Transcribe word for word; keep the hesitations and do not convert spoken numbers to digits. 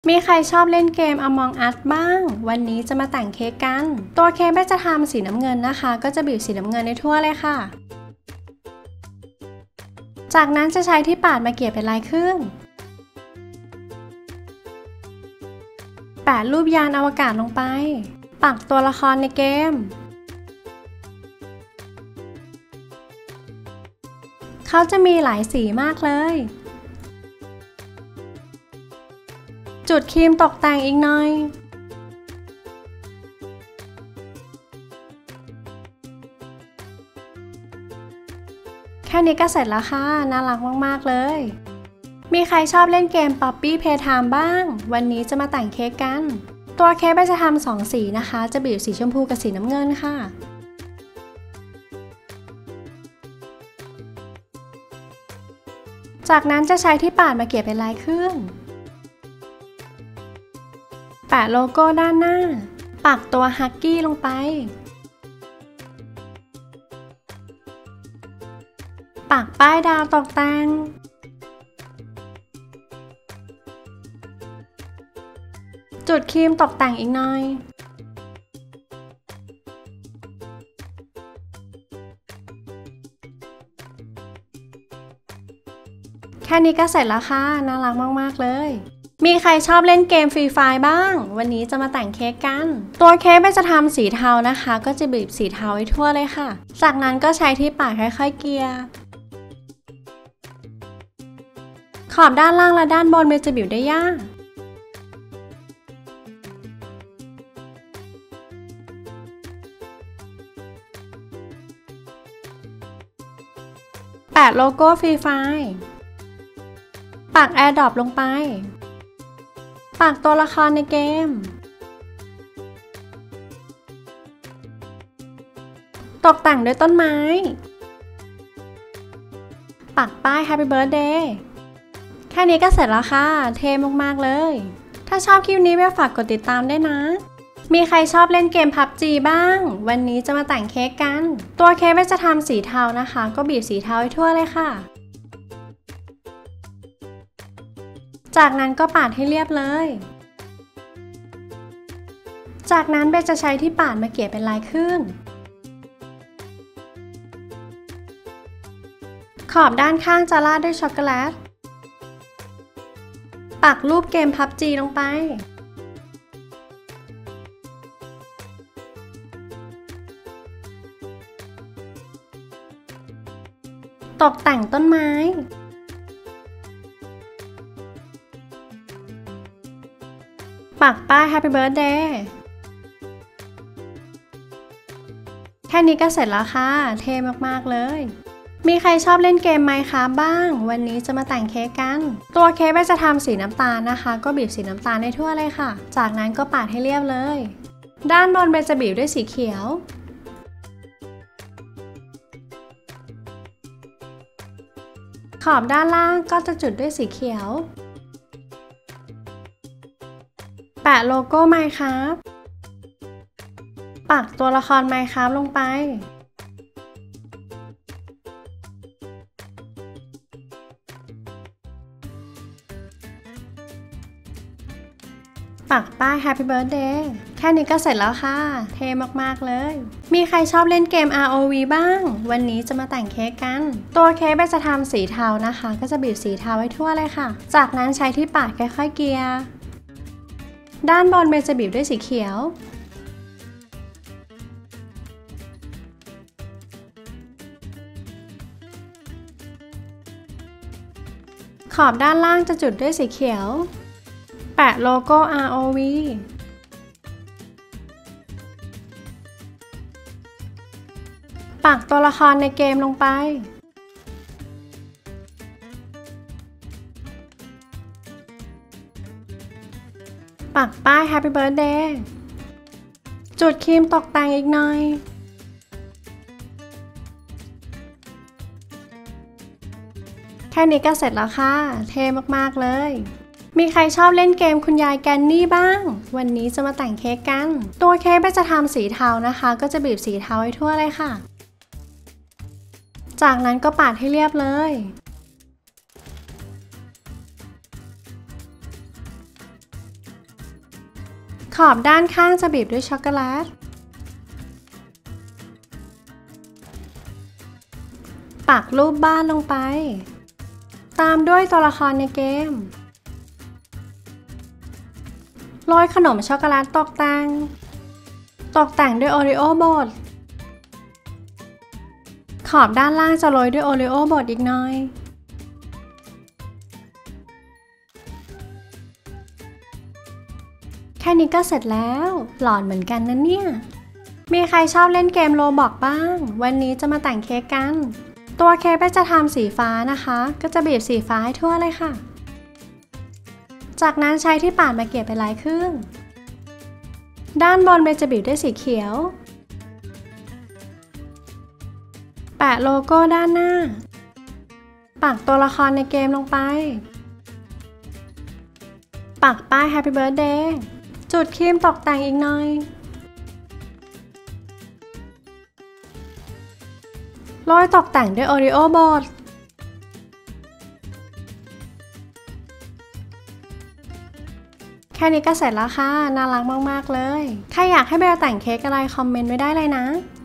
มีใครชอบเล่นเกม Among Us บ้างวันนี้จะมาแต่งเค้กกันตัวเค้กแม่จะทำสีน้ำเงินนะคะก็จะบีบสีน้ำเงินในทั่วเลยค่ะจากนั้นจะใช้ที่ปาดมาเกลี่ยเป็นลายครึ่งแปะรูปยานอวกาศลงไปปักตัวละครในเกมเขาจะมีหลายสีมากเลยจุดครีมตกแต่งอีกหน่อยแค่นี้ก็เสร็จแล้วค่ะน่ารักมากๆเลยมีใครชอบเล่นเกม Poppy Playtime บ้างวันนี้จะมาแต่งเค้กกันตัวเค้กจะทำสองสีนะคะจะบีบสีชมพูกับสีน้ำเงินค่ะจากนั้นจะใช้ที่ปาดมาเกลี่ยเป็นลายครึ่งแปะโลโก้ด้านหน้าปักตัวฮักกี้ลงไปปักป้ายดาวตกแต่งจุดครีมตกแต่งอีกหน่อยแค่นี้ก็เสร็จแล้วค่ะน่ารักมากๆเลยมีใครชอบเล่นเกมฟรีไฟร์บ้างวันนี้จะมาแต่งเค้กกันตัวเค้กแม่จะทำสีเทานะคะก็จะบีบสีเทาให้ทั่วเลยค่ะจากนั้นก็ใช้ที่ปาดค่อยๆเกลี่ยขอบด้านล่างและด้านบนมันจะบีบได้ยากแปะโลโก้ฟรีไฟร์ปัก AirDrop ลงไปปักตัวละครในเกมตกแต่งด้วยต้นไม้ปักป้าย Happy Birthday แค่นี้ก็เสร็จแล้วค่ะเท่มากๆเลยถ้าชอบคลิปนี้แม่ฝากกดติดตามด้วยนะมีใครชอบเล่นเกม พับจี บ้างวันนี้จะมาแต่งเค้กกันตัวเค้กแม่จะทำสีเทานะคะก็บีบสีเทาให้ทั่วเลยค่ะจากนั้นก็ปาดให้เรียบเลยจากนั้นเบสจะใช้ที่ปาดมาเกลี่ยเป็นลายครึ่งขอบด้านข้างจะราดด้วยช็อกโกแลตปักรูปเกม พับจี ลงไปตกแต่งต้นไม้ปักป้าย Happy Birthday แค่นี้ก็เสร็จแล้วค่ะเท่มากๆเลยมีใครชอบเล่นเกม Minecraft บ้างวันนี้จะมาแต่งเค้กกันตัวเค้กจะทำสีน้ำตาลนะคะก็บีบสีน้ำตาลให้ทั่วเลยค่ะจากนั้นก็ปาดให้เรียบเลยด้านบนเบจะบีบด้วยสีเขียวขอบด้านล่างก็จะจุดด้วยสีเขียวแปะโลโก้ Minecraft ปักตัวละคร Minecraft ลงไปปักป้าย Happy Birthday แค่นี้ก็เสร็จแล้วค่ะเท่มากๆเลยมีใครชอบเล่นเกม อาร์ โอ วี บ้างวันนี้จะมาแต่งเค้กกันตัวเค้กจะทำสีเทานะคะก็จะบีบสีเทาไว้ทั่วเลยค่ะจากนั้นใช้ที่ปาดค่อยๆเกลี่ยด้านบนเบสจะบีบด้วยสีเขียวขอบด้านล่างจะจุดด้วยสีเขียวแปะโลโก้ อาร์ โอ วี ปักตัวละครในเกมลงไปปักป้าย Happy Birthday จุดครีมตกแต่งอีกหน่อยแค่นี้ก็เสร็จแล้วค่ะเท่มากๆเลยมีใครชอบเล่นเกมคุณยายแกนนี่บ้างวันนี้จะมาแต่งเค้กกันตัวเค้กจะทำสีเทานะคะก็จะบีบสีเทาให้ทั่วเลยค่ะจากนั้นก็ปาดให้เรียบเลย ขขอบด้านข้างจะบีบด้วยช็อกโกแลตปักรูปบ้านลงไปตามด้วยตัวละครในเกมโรยขนมช็อกโกแลตตกแต่งตกแต่งด้วยโอรีโอบดขอบด้านล่างจะโรยด้วยโอรีโอบดอีกหน่อยแค่นี้ก็เสร็จแล้วหลอนเหมือนกันนะเนี่ยมีใครชอบเล่นเกมโรบล็อกบ้างวันนี้จะมาแต่งเค้กกันตัวเค้กเป็นจะทำสีฟ้านะคะก็จะบีบสีฟ้าให้ทั่วเลยค่ะจากนั้นใช้ที่ปาดมาเกลี่ยเป็นลายครึ่งด้านบนเบจะบีบด้วยสีเขียวแปะโลโก้ด้านหน้าปักตัวละครในเกมลงไปปักป้าย Happy Birthday จุดครีมตกแต่งอีกหน่อยโรยตกแต่งด้วยโอรีโอบดแค่นี้ก็เสร็จแล้วค่ะน่ารักมากๆเลยใครอยากให้เบลแต่งเค้กอะไรคอมเมนต์ไว้ได้เลยนะ